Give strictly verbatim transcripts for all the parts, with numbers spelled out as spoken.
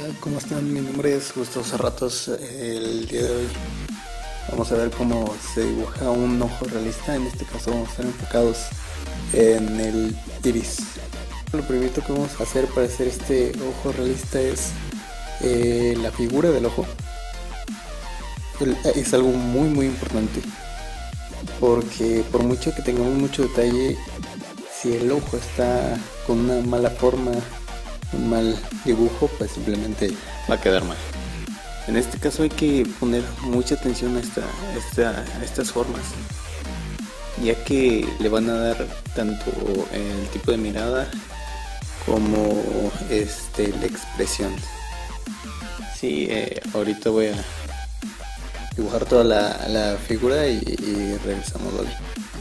¿cómo están? Mi nombre es Gustavo Cerratos. El día de hoy vamos a ver cómo se dibuja un ojo realista. En este caso vamos a estar enfocados en el iris. Lo primero que vamos a hacer para hacer este ojo realista es eh, la figura del ojo. El, es algo muy muy importante, porque por mucho que tengamos mucho detalle, si el ojo está con una mala forma, un mal dibujo, pues simplemente va a quedar mal. En este caso hay que poner mucha atención a, esta, a, esta, a estas formas, ya que le van a dar tanto el tipo de mirada como este, la expresión. Sí, eh, ahorita voy a dibujar toda la, la figura y, y regresamos, ¿vale?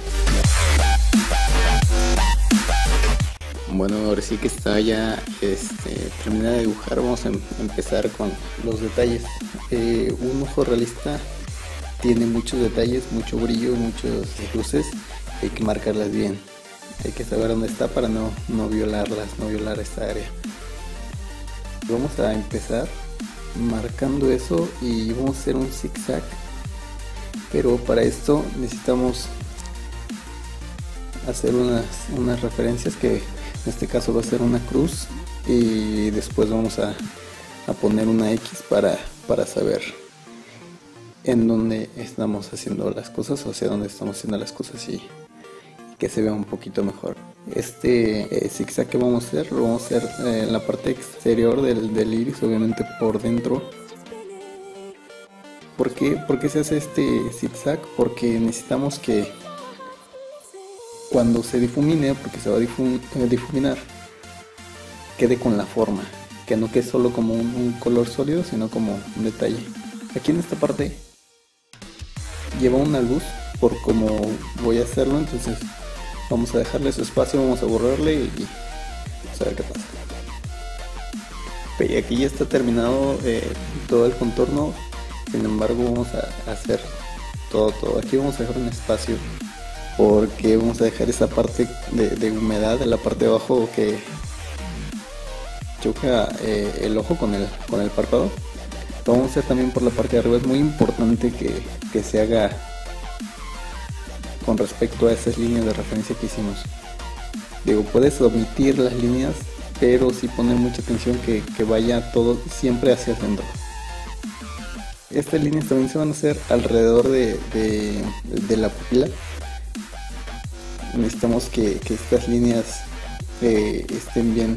Bueno, ahora sí que está ya este, terminada de dibujar. Vamos a em empezar con los detalles. Eh, un ojo realista tiene muchos detalles, mucho brillo, muchas luces. Hay que marcarlas bien. Hay que saber dónde está para no, no violarlas, no violar esta área. Vamos a empezar marcando eso y vamos a hacer un zigzag. Pero para esto necesitamos hacer unas, unas referencias que en este caso va a ser una cruz, y después vamos a, a poner una X para, para saber en dónde estamos haciendo las cosas o hacia dónde estamos haciendo las cosas y, y que se vea un poquito mejor. Este eh, zigzag que vamos a hacer lo vamos a hacer eh, en la parte exterior del, del iris, obviamente por dentro. ¿Por qué? ¿Por qué se hace este zigzag? Porque necesitamos que cuando se difumine, porque se va a difum eh, difuminar, quede con la forma, que no quede solo como un, un color sólido, sino como un detalle. Aquí en esta parte lleva una luz por como voy a hacerlo, entonces vamos a dejarle su espacio, vamos a borrarle y, y vamos a ver qué pasa. Ok, aquí ya está terminado eh, todo el contorno. Sin embargo, vamos a hacer todo, todo. Aquí vamos a dejar un espacio, porque vamos a dejar esa parte de, de humedad en la parte de abajo que choca eh, el ojo con el, con el párpado. Lo vamos a hacer también por la parte de arriba. Es muy importante que, que se haga con respecto a esas líneas de referencia que hicimos. Digo, puedes omitir las líneas, pero sí poner mucha atención que, que vaya todo siempre hacia el centro. Estas líneas también se van a hacer alrededor de, de, de la pupila. Necesitamos que, que estas líneas eh, estén bien,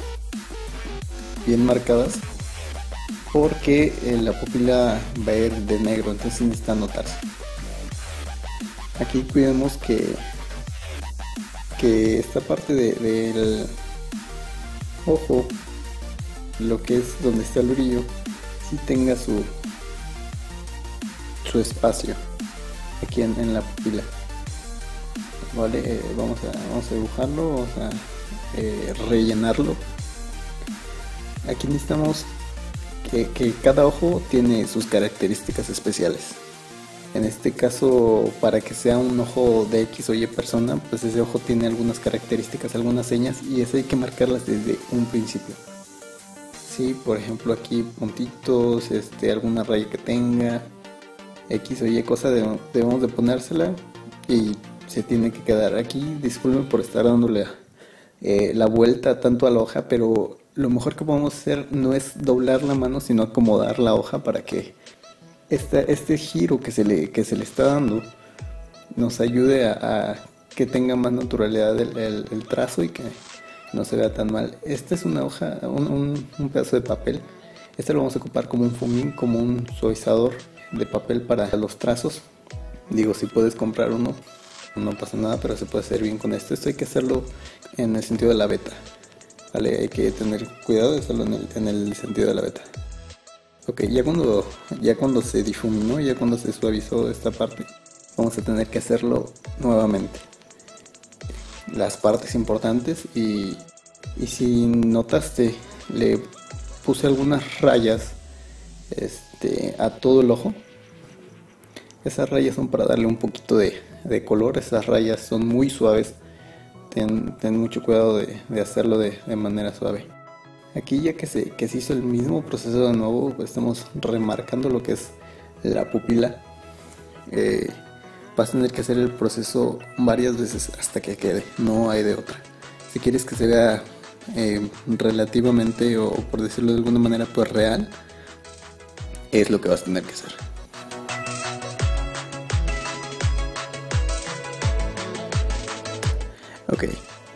bien marcadas, porque eh, la pupila va a ir de negro, entonces necesita notarse. Aquí cuidemos que, que esta parte de, del ojo, lo que es donde está el brillo, sí tenga su, su espacio aquí en, en la pupila. Vale, eh, vamos, a, vamos a dibujarlo, vamos a eh, rellenarlo. Aquí necesitamos que, que cada ojo tiene sus características especiales. En este caso, para que sea un ojo de X o Y persona, pues ese ojo tiene algunas características, algunas señas, y eso hay que marcarlas desde un principio. Sí, por ejemplo aquí puntitos, este, alguna raya que tenga, X o Y cosa de, debemos de ponérsela y se tiene que quedar aquí. Disculpen por estar dándole eh, la vuelta tanto a la hoja, pero lo mejor que podemos hacer no es doblar la mano, sino acomodar la hoja para que este, este giro que se, le, que se le está dando nos ayude a, a que tenga más naturalidad el, el, el trazo y que no se vea tan mal. Esta es una hoja, un, un, un pedazo de papel. Este lo vamos a ocupar como un fumín, como un suavizador de papel para los trazos. Digo, si puedes comprar uno, no pasa nada, pero se puede hacer bien con esto. Esto hay que hacerlo en el sentido de la veta, ¿vale? Hay que tener cuidado de hacerlo en el, en el sentido de la veta. Ok, ya cuando, ya cuando se difuminó, ya cuando se suavizó esta parte, vamos a tener que hacerlo nuevamente. Las partes importantes, y, y si notaste, le puse algunas rayas este, a todo el ojo. Esas rayas son para darle un poquito de, de color. Esas rayas son muy suaves. Ten, ten mucho cuidado de, de hacerlo de, de manera suave. Aquí ya que se, que se hizo el mismo proceso de nuevo, pues estamos remarcando lo que es la pupila. Eh, vas a tener que hacer el proceso varias veces hasta que quede, no hay de otra. Si quieres que se vea eh, relativamente, o por decirlo de alguna manera, pues real, es lo que vas a tener que hacer. Ok,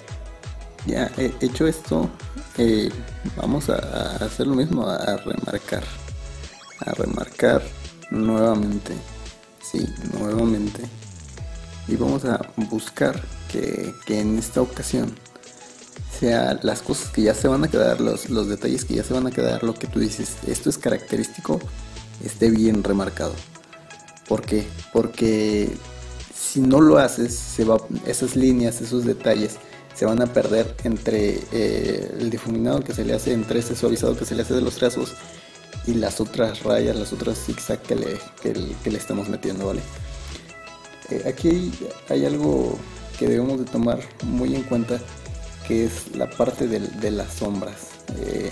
ya he hecho esto, eh, vamos a, a hacer lo mismo, a, a remarcar, a remarcar nuevamente, sí, nuevamente, y vamos a buscar que, que en esta ocasión sea las cosas que ya se van a quedar, los, los detalles que ya se van a quedar, lo que tú dices, esto es característico, esté bien remarcado. ¿Por qué? Porque si no lo haces, se va, esas líneas, esos detalles se van a perder entre eh, el difuminado que se le hace, entre ese suavizado que se le hace de los trazos y las otras rayas, las otras zigzag que le, que, que le estamos metiendo, ¿vale? Eh, aquí hay, hay algo que debemos de tomar muy en cuenta, que es la parte de, de las sombras. Eh,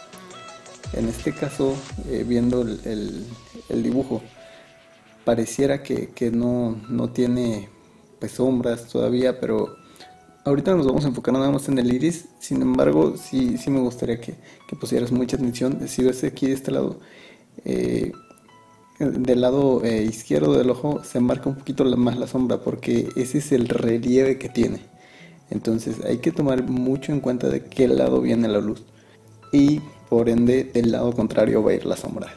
en este caso, eh, viendo el, el, el dibujo, pareciera que, que no, no tiene pues sombras todavía, pero ahorita nos vamos a enfocar nada más en el iris. Sin embargo, sí, sí me gustaría que, que pusieras mucha atención. Si ves aquí de este lado, eh, del lado eh, izquierdo del ojo se marca un poquito más la sombra, porque ese es el relieve que tiene. Entonces hay que tomar mucho en cuenta de qué lado viene la luz, y por ende del lado contrario va a ir la sombra.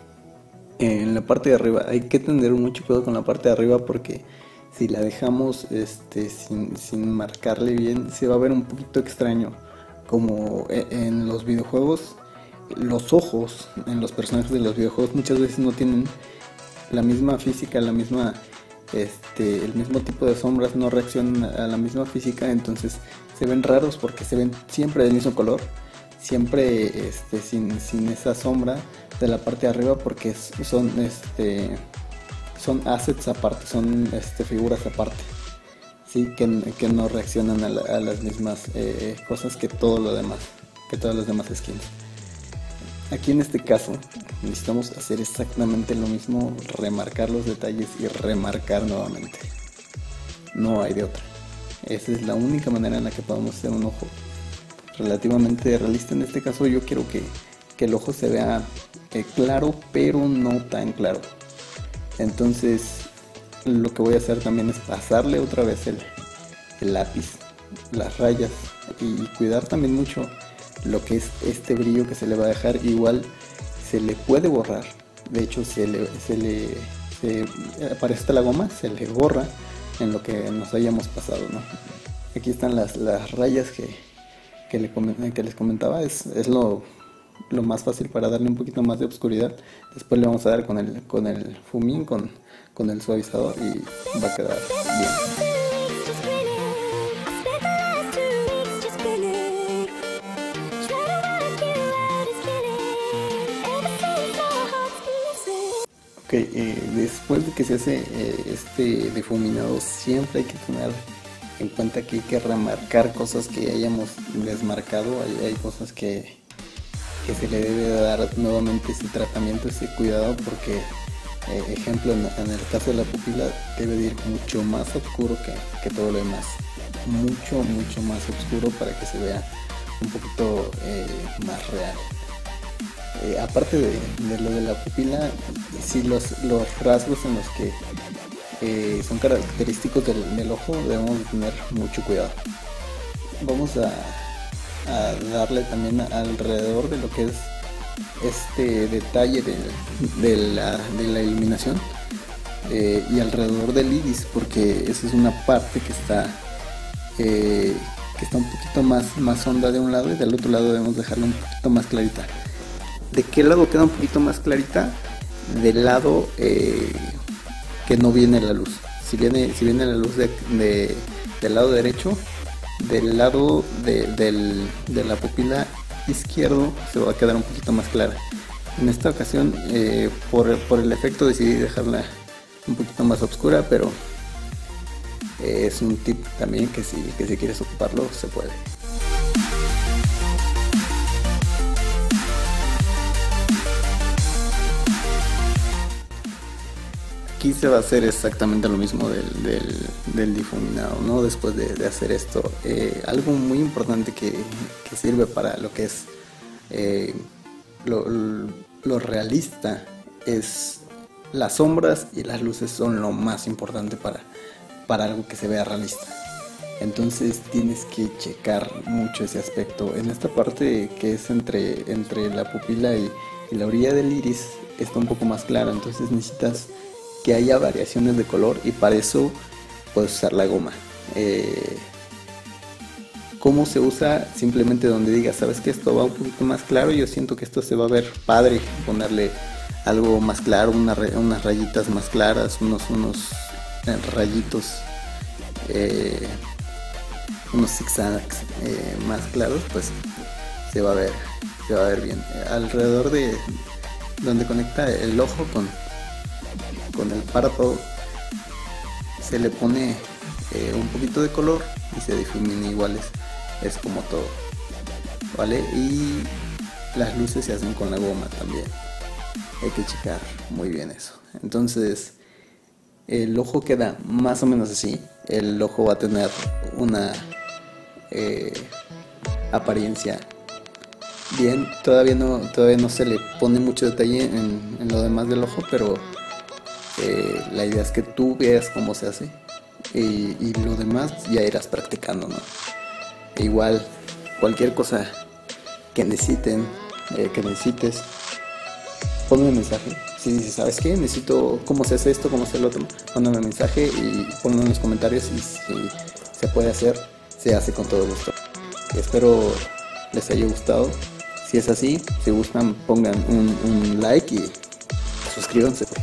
En la parte de arriba hay que tener mucho cuidado con la parte de arriba, porque si la dejamos este, sin, sin marcarle bien, se va a ver un poquito extraño. Como en los videojuegos, los ojos en los personajes de los videojuegos muchas veces no tienen la misma física, la misma, este, el mismo tipo de sombras, no reaccionan a la misma física, entonces se ven raros porque se ven siempre del mismo color, siempre este, sin, sin esa sombra de la parte de arriba, porque son, este, son assets aparte, son este, figuras aparte, ¿sí? que, que no reaccionan a, la, a las mismas eh, cosas que todo lo demás, que todas las demás skins. Aquí en este caso necesitamos hacer exactamente lo mismo, remarcar los detalles y remarcar nuevamente. No hay de otra. Esa es la única manera en la que podemos hacer un ojo relativamente realista. En este caso yo quiero que, que el ojo se vea eh, claro, pero no tan claro. Entonces lo que voy a hacer también es pasarle otra vez el, el lápiz, las rayas, y cuidar también mucho lo que es este brillo que se le va a dejar. Igual se le puede borrar, de hecho se le, se le se, aparece la goma, se le borra en lo que nos hayamos pasado, ¿no? Aquí están las, las rayas que, que, le, que les comentaba, es, es lo, lo más fácil para darle un poquito más de oscuridad. Después le vamos a dar con el, con el fumín, con, con el suavizador, y va a quedar bien. Ok, eh, después de que se hace eh, este difuminado, siempre hay que tener en cuenta que hay que remarcar cosas que hayamos desmarcado. Hay, hay cosas que, que se le debe dar nuevamente ese tratamiento, ese cuidado, porque eh, ejemplo, en, en el caso de la pupila debe de ir mucho más oscuro que, que todo lo demás, mucho mucho más oscuro para que se vea un poquito eh, más real. Eh, aparte de, de lo de la pupila, sí, los, los rasgos en los que eh, son característicos del, del ojo debemos de tener mucho cuidado. Vamos a, a darle también alrededor de lo que es este detalle de, de, la, de la iluminación, eh, y alrededor del iris, porque esa es una parte que está eh, que está un poquito más, más honda de un lado, y del otro lado debemos dejarla un poquito más clarita. ¿De qué lado queda un poquito más clarita? Del lado eh, que no viene la luz. Si viene, si viene la luz de, de, del lado derecho, del lado de, del, de la pupila izquierdo se va a quedar un poquito más clara. En esta ocasión, eh, por, por el efecto, decidí dejarla un poquito más oscura, pero eh, es un tip también que si, que si quieres ocuparlo se puede. aquí se va a hacer exactamente lo mismo del, del, del difuminado, ¿no? Después de, de hacer esto, eh, algo muy importante que, que sirve para lo que es eh, lo, lo realista es las sombras y las luces. Son lo más importante para, para algo que se vea realista. Entonces tienes que checar mucho ese aspecto. En esta parte que es entre, entre la pupila y, y la orilla del iris está un poco más clara, entonces necesitas que haya variaciones de color, y para eso puedes usar la goma. Eh, ¿Cómo se usa? Simplemente donde digas, sabes que esto va un poquito más claro, yo siento que esto se va a ver padre, ponerle algo más claro, una, unas rayitas más claras, unos, unos eh, rayitos, eh, unos zigzags eh, más claros, pues se va a ver, se va a ver bien. Alrededor de donde conecta el ojo con, con el párpado se le pone eh, un poquito de color y se difumina iguales. Es como todo, ¿vale? Y las luces se hacen con la goma también. Hay que checar muy bien eso. Entonces el ojo queda más o menos así. El ojo va a tener una eh, apariencia bien. Todavía no, todavía no se le pone mucho detalle en, en lo demás del ojo, pero eh, la idea es que tú veas cómo se hace, y, y lo demás ya irás practicando, ¿no? E igual, cualquier cosa que necesiten, eh, que necesites, ponme un mensaje. Si dices, ¿sabes qué? Necesito cómo se hace esto, cómo se hace lo otro, mándame un mensaje y ponlo en los comentarios, y si se puede hacer, se hace con todo gusto. Espero les haya gustado. Si es así, si gustan, pongan un, un like y suscríbanse.